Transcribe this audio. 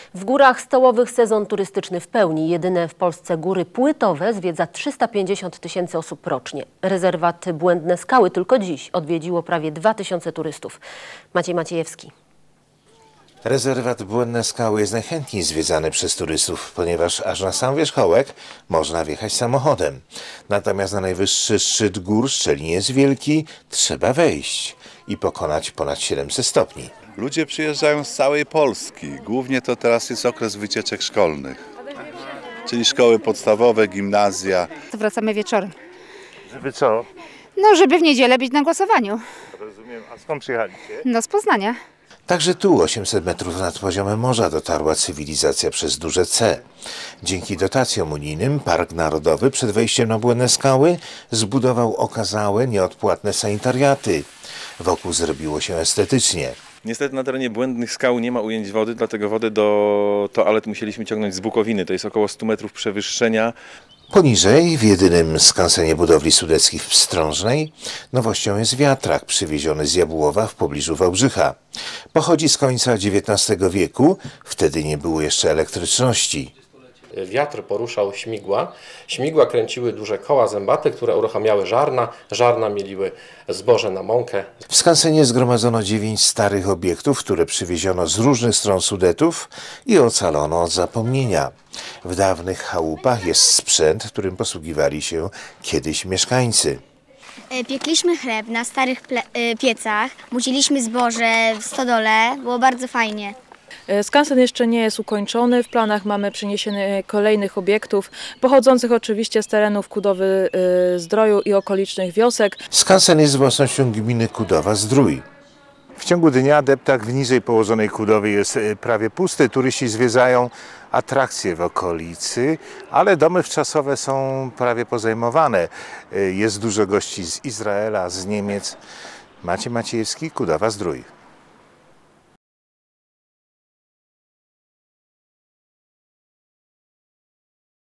W Górach Stołowych sezon turystyczny w pełni. Jedyne w Polsce góry płytowe zwiedza 350 000 osób rocznie. Rezerwat Błędne Skały tylko dziś odwiedziło prawie 2000 turystów. Maciej Maciejewski. Rezerwat Błędne Skały jest najchętniej zwiedzany przez turystów, ponieważ aż na sam wierzchołek można wjechać samochodem. Natomiast na najwyższy szczyt gór, Szczelin jest wielki, trzeba wejść i pokonać ponad 700 stopni. Ludzie przyjeżdżają z całej Polski. Głównie to teraz jest okres wycieczek szkolnych, czyli szkoły podstawowe, gimnazja. Wracamy wieczorem. Żeby co? No, żeby w niedzielę być na głosowaniu. Rozumiem. A skąd przyjechaliście? No, z Poznania. Także tu 800 metrów nad poziomem morza dotarła cywilizacja przez duże C. Dzięki dotacjom unijnym Park Narodowy przed wejściem na Błędne Skały zbudował okazałe, nieodpłatne sanitariaty. Wokół zrobiło się estetycznie. Niestety na terenie Błędnych Skał nie ma ujęć wody, dlatego wodę do toalet musieliśmy ciągnąć z Bukowiny. To jest około 100 metrów przewyższenia. Poniżej, w jedynym skansenie budowli sudeckich w Pstrążnej, nowością jest wiatrak przywieziony z Jabłowa w pobliżu Wałbrzycha. Pochodzi z końca XIX wieku, wtedy nie było jeszcze elektryczności. Wiatr poruszał śmigła. Śmigła kręciły duże koła zębate, które uruchamiały żarna. Żarna mieliły zboże na mąkę. W skansenie zgromadzono 9 starych obiektów, które przywieziono z różnych stron Sudetów i ocalono od zapomnienia. W dawnych chałupach jest sprzęt, którym posługiwali się kiedyś mieszkańcy. Piekliśmy chleb na starych piecach, muciliśmy zboże w stodole, było bardzo fajnie. Skansen jeszcze nie jest ukończony, w planach mamy przeniesienie kolejnych obiektów, pochodzących oczywiście z terenów Kudowy-Zdroju i okolicznych wiosek. Skansen jest własnością gminy Kudowa-Zdrój. W ciągu dnia deptak w niżej położonej Kudowie jest prawie pusty. Turyści zwiedzają atrakcje w okolicy, ale domy wczasowe są prawie pozajmowane. Jest dużo gości z Izraela, z Niemiec. Maciej Maciejewski, Kudowa-Zdrój.